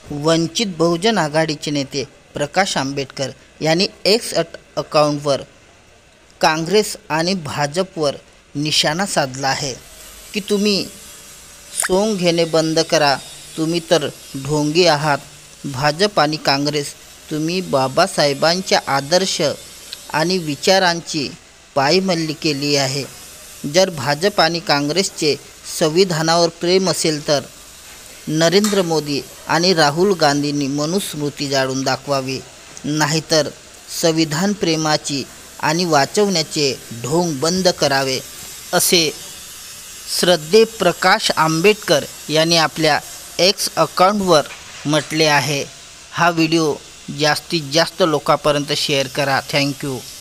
वंचित बहुजन आघाडीचे नेते प्रकाश आंबेडकर यांनी एक्स अकाउंटवर काँग्रेस आणि भाजपवर निशाणा साधला आहे की तुम्ही सोंग घेणे बंद करा, तुम्ही तर ढोंगी आहात. भाजप आणि काँग्रेस, तुम्ही बाबासाहेबांच्या आदर्श आणि विचारांची पायमल्ली केली आहे. जर भाजप आणि काँग्रेसचे संविधानावर प्रेम असेल तर नरेंद्र मोदी आणि राहुल गांधींनी मनुस्मृती जाळून दाखवावी, नाहीतर संविधान प्रेमाची आणि वाचवण्याचे ढोंग बंद करावे, असे श्रद्धे प्रकाश आंबेडकर यांनी आपल्या एक्स अकाउंटवर म्हटले आहे. हा व्हिडिओ जास्तीत जास्त लोकांपर्यंत शेअर करा. थँक्यू.